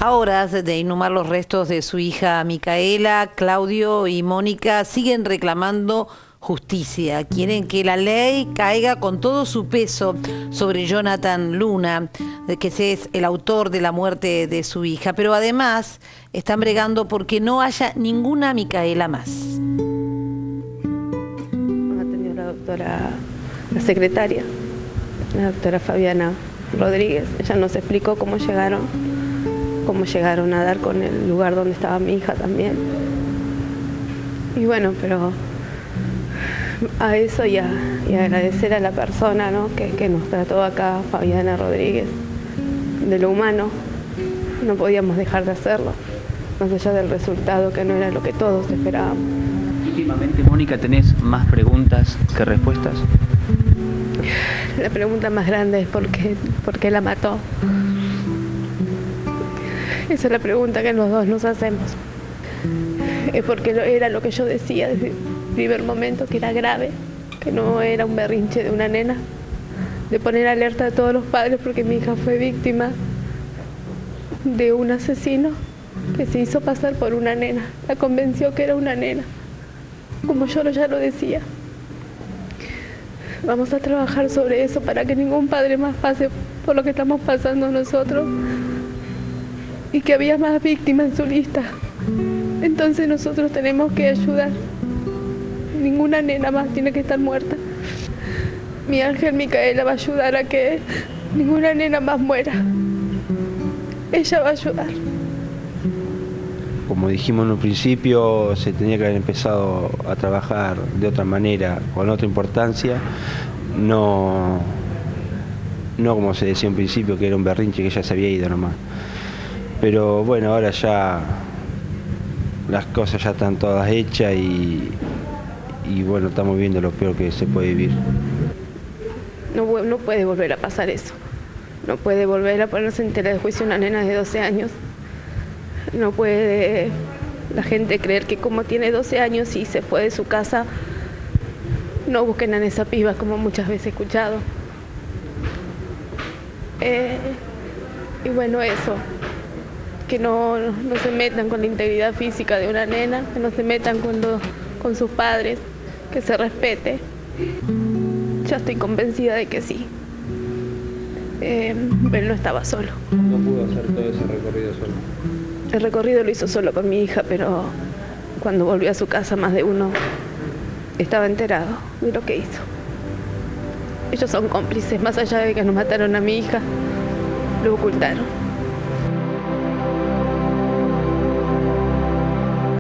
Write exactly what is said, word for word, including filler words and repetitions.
A horas de inhumar los restos de su hija Micaela, Claudio y Mónica siguen reclamando justicia. Quieren que la ley caiga con todo su peso sobre Jonathan Luna, que es el autor de la muerte de su hija. Pero además están bregando porque no haya ninguna Micaela más. Nos atendió la doctora, la secretaria, la doctora Fabiana Rodríguez. Ella nos explicó cómo llegaron, cómo llegaron a dar con el lugar donde estaba mi hija también. Y bueno, pero a eso y, a, y agradecer a la persona, ¿no?, que, que nos trató acá, Fabiana Rodríguez, de lo humano. No podíamos dejar de hacerlo, más allá del resultado que no era lo que todos esperábamos. Últimamente, Mónica, ¿tenés más preguntas que respuestas? La pregunta más grande es por qué, por qué la mató. Esa es la pregunta que los dos nos hacemos. Es porque era lo que yo decía desde el primer momento, que era grave, que no era un berrinche de una nena, de poner alerta a todos los padres porque mi hija fue víctima de un asesino que se hizo pasar por una nena. La convenció que era una nena, como yo ya lo decía. Vamos a trabajar sobre eso para que ningún padre más pase por lo que estamos pasando nosotros y que había más víctimas en su lista. Entonces nosotros tenemos que ayudar. Ninguna nena más tiene que estar muerta. Mi ángel Micaela va a ayudar a que ninguna nena más muera. Ella va a ayudar. Como dijimos en un principio, se tenía que haber empezado a trabajar de otra manera, con otra importancia, no, no como se decía en principio, que era un berrinche que ya se había ido nomás. Pero bueno, ahora ya las cosas ya están todas hechas y, y bueno, estamos viendo lo peor que se puede vivir. No, no puede volver a pasar eso. No puede volver a ponerse en tela de juicio una nena de doce años. No puede la gente creer que como tiene doce años y se fue de su casa, no busquen a esa piba, como muchas veces he escuchado. Eh, y bueno, eso, que no, no se metan con la integridad física de una nena, que no se metan con, lo, con sus padres, que se respete. Ya estoy convencida de que sí. Eh, él no estaba solo. No pudo hacer todo ese recorrido solo. El recorrido lo hizo solo con mi hija, pero cuando volvió a su casa más de uno estaba enterado de lo que hizo. Ellos son cómplices, más allá de que nos mataron a mi hija, lo ocultaron.